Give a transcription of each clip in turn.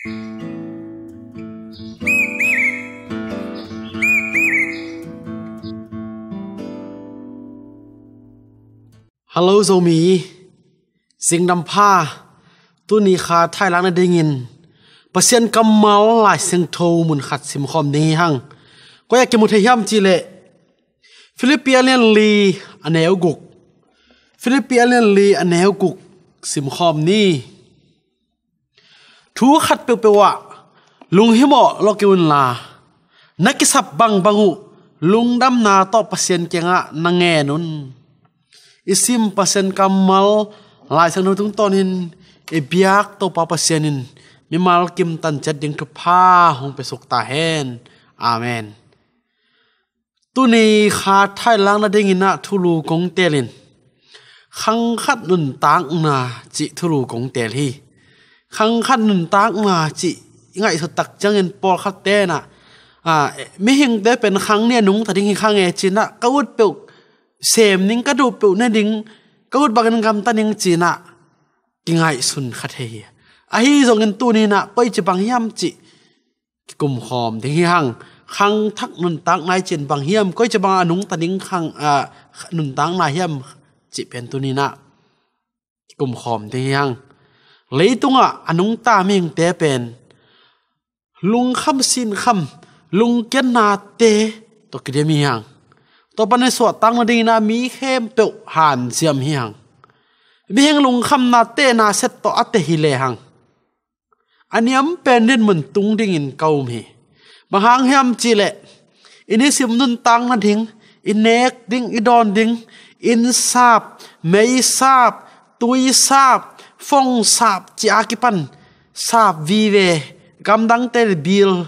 ฮัลโหลโซมีสิงดำผ้าตัวนี้ขาไทยล้างในได้ยินเปอร์เซ็นต์กำเมาหลายเสียงโทมุนขัดสิมคอมนี้หั่งก็อยากจะมุทยามจีเล่ฟิลิปปินส์ลีอันเนวกุกฟิลิปปินส์ลีอันเนวกุกสิมคอมนี้ทูขัดเปียวๆลุงหิมอโลกิวนลานักกิสับบังลุงดำนาต่อเปอร์เซ็นต์เก่งะนังเงนุนอิสิมเปอร์เซ็นต์กำมัลหลายสังนทุงตอนนินเอเบียกตัวปาเปอร์เซ็นต์นินมีมัลกิมตันจัดยังทุพาหงไปสุกตาเฮนอาเมนตุนีขาไทยล้างละเดงินะทุลูกงเตลินขังขัดนุนตางนาจิทุลูกงเตลีขังขัดนุนตางนาจิไงสุดตักจังเงินปอลขัดเตนะไม่เห็นได้เป็นครั้งเนี่ยนุ้งแต่ดิ้งข้างเอจินะก็วุดเปิลเสมนิงก็ดูเปิลเนี่ยดิ้งก็วุดบางกันคำตันยังจีนะกิงไงสุนขัดเฮียไอ้ส่งเงินตัวนี้นะไปจะบางยามจิกลุ่มหอมที่ห้างขังทักนุนตางนายเจนบางเฮียมก็จะบางนุ้งแต่ดิ้งขังนุนตางนายเฮียมจิเป็นตัวนี้นะกลุ่มหอมที่ห้างเลยตรงนุ้งตาเมียงเตเป็นลุงคำสินคำลุงเกณนาเตตัวกิเดมีหังตัวปันในสวดตั้งนาดีนามีเข้มเปียวหันเสียมหังมีหังลุงคำนาเตนาเซตตัวอัตหิเลหังอันนี้มันเป็นเรื่องเหมือนตุงดิ่งอินเกามีบางหังเฮียมจีเล่อินนี้สิมนุนตังนาดิ่งอินเนกดิ่งอิดอนดิ่งอินซาบเมย์ซาบตุยซาบฟงซาบจีอากิปันซาบวีเวกำดังเตลบิล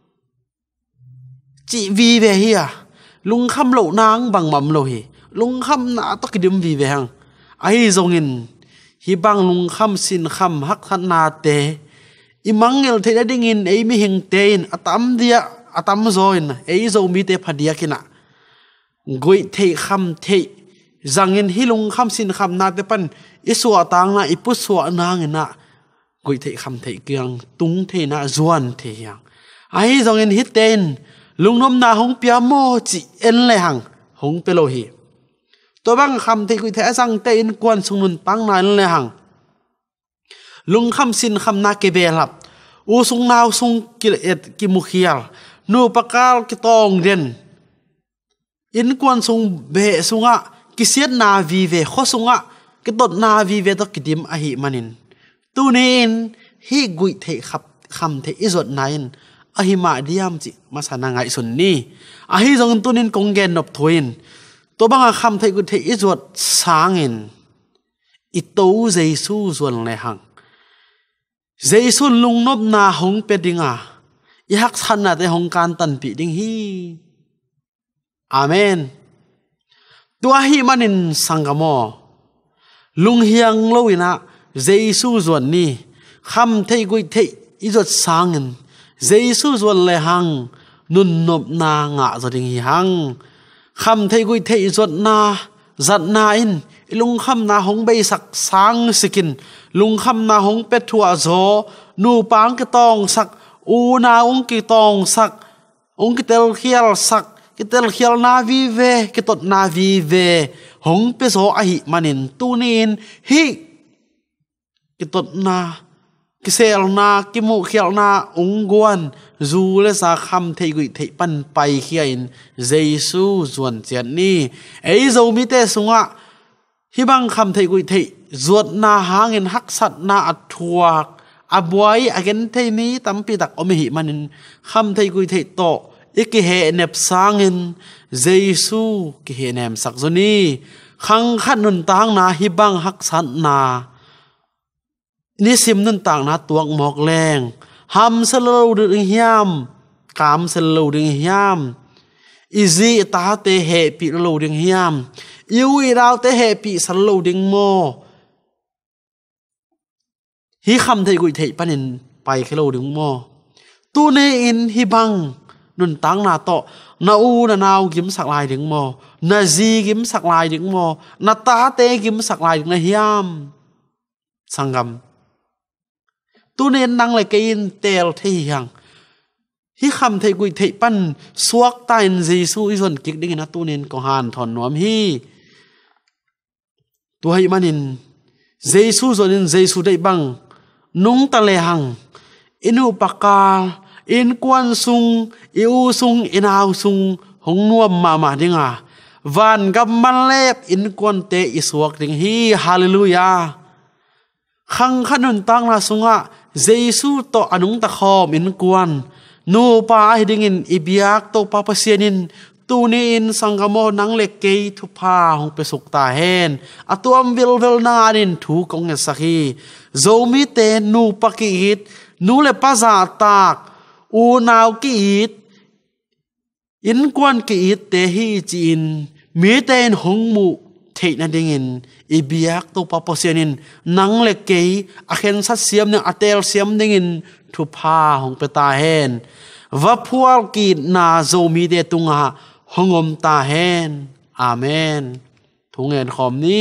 จีวีเวเฮียลุงคำเหล่านางบังมัมโลฮีลุงคำนาตกิดิมวีเวหังไอ้ทรงอินฮีบังลุงคำสินคำฮักขันนาเตอิมังเอลเทได้ดิ่งไอ้ไม่เห็นเตนอัตมเดียอัตมโซอินไอ้โซมีเตพัดเดียกินะกุยเทคำเทจังอินฮิลุงคำสินคำนาเตปันอิสวะตังนะอิปุสวะนางอินะกุยเทคำเทเกียงตุงเทนะจวนเทยังไอ้ทรงอินฮิเตนลุงนมนาหงเปียโมจิเอ็นเลยหังหงเปโลฮีตัวบางคำที่กุยเทสังเตอินกวนสุนุนตั้งนานเลยหังลุงคำสินคำนาเกเบลับอูสุงนาวสุงกิเลตกิมุขียลนูปกาลกิตองเดนอินกวนสุงเบสุงะกิเสียดนาวีเวขสุงะกิตดนาวีเวตกิดิมอหิมันินตูเนนฮีกุยเทขับคำเทอิจดนายนอหิมาดิยามจิมาสานังไงสุนนี่อหิจงตุนินกงเกนนบทวินตัวบางคำเทกุเทอิจดสางินอิโตเจซูส่วนเลยหังเจซูลุงนบนาหงเป็ดดิงอยากทันนาแต่หงการตันปีดิงฮีอาเมนตัวหิมันินสังกโมลุงเฮียงโลวินะเจซูส่วนนี้คำเทกุเทอิจดสางินเจซูส่วนเลยหังนุนนบนางะจดิงหังคำเทกุยเทอิจดนาจัดนาอินลุงคำนาหงใบสักสางสกินลุงคำนาหงเป็ดถั่วโซนูปางกิตองสักอูนาองกิตองสักองกิเตลเขียลสักกิเตลเขียลนาวีเวกิตดนาวีเวหงเปโซอหิมันินตูนินฮิกิตดนากิเซลนากิมุเขียลนาองกวนจูเลสาคำเทกุยเทปันไปเขียนเจซูส่วนเจียนนี่ไอ้โซมิเตสุงะฮิบังคำเทกุยเทจวดนาหาเงินฮักสัตนาอัดทัวกอบวยอเกนเทนี้ตั้มปีตักอมิหิมันินคำเทกุยเทโตอิกิเฮเนบสางินเจซูกิเฮเนมสักซนีขังขัดนุนตางนาฮิบังฮักสัตนานี่สิมนุนต่างนาตัวหมอกแรงหำสโลดึงยามกามสโลดึงยามอิซีตาเตเหปีโลดึงยามยูอีดาวเตเหปีสโลดึงโมฮิคำเทกุยเทปันินไปเคโลดึงโมตูเนอินฮิบังนุนตังนาโตนาอูนานาวกิมสักลายดึงโมนาซีกิมสักลายดึงโมนาตาเตกิมสักลายดึงนายามสังกัม tu nên năng lại cái in tel thấy hàng hi khăm thấy quỳ thấy pan suak tain Giêsu izon kik ding na tu nên có hàn thon nuam hi tu hay manin Giêsu zonin Giêsu dei bang nung ta le hang inu pakal in quan sung iu sung inau sung hong nuam ma dinga van gam man lep in quan te isuak ding hi hallelujah khang khanun tang na sunga Giêsu to anung ta khom in quan nu pa hi ding in ibiak to pa pasianin tu ni in sangamo nang le ke thu pha hong pe suk ta hen atuam vil na nin thu kong sakhi zomi te nu pakit nu le pa za tak u naw ki it in quan ki it te hi chin mi ten hong mu thei na ding in ibiak to pa posianin nang le ke a khen sat siam ne atel siam ding in thu pha hong pe ta hen va phual ki na zomi de tunga hongom ta hen amen thungen khom ni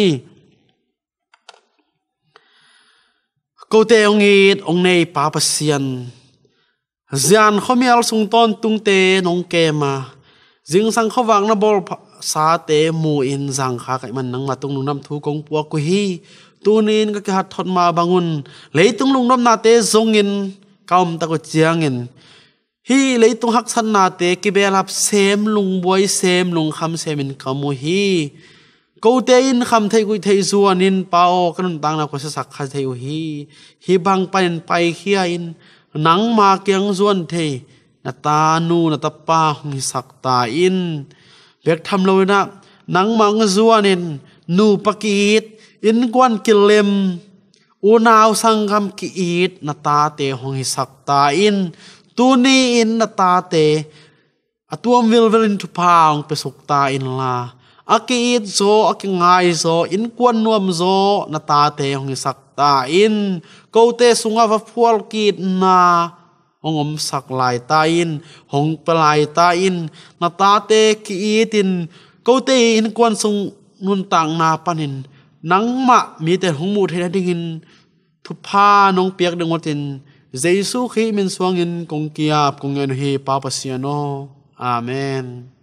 ko te ong it ong nei pa pasian zian khomial sung ton tung te nong ke ma jing sang khowang na bol sa te mu in jang kha kai man nang ma tung nam thu kong pu ko hi tunin ka hat thon ma bangun leitung lung nom na te zong in kaum ta ko chiang in hi leitung hak san na te ki belap sem lung boy sem lung kham sem in kamu hi ko te in kham thei gui thei zuan in pao kan tang na ko sa sak kha thei hi bang pan pai khia in nang ma kyang zuan thei na ta nu na ta pa hi sak ta in bek tham lo na nang ma ng zuan in nu pakit in kwan kilem u naw sangam ki it na ta te hong hi sak ta in tu ni in na ta te atuam vil in tu paung pesuk ta in la aki it zo aki ngai zo in kwan nuam zo na ta te hong sak ta in ko te sunga va phual kit na hongom sak lai ta in hong pelai ta in na ta te ki itin ko te in kwan sung nun tang na panin nang ma mi te hong mu the ding in thu pha nong piak ding ngotin Giêsu khi min suang in kong kiap kong en hi pa pasiano amen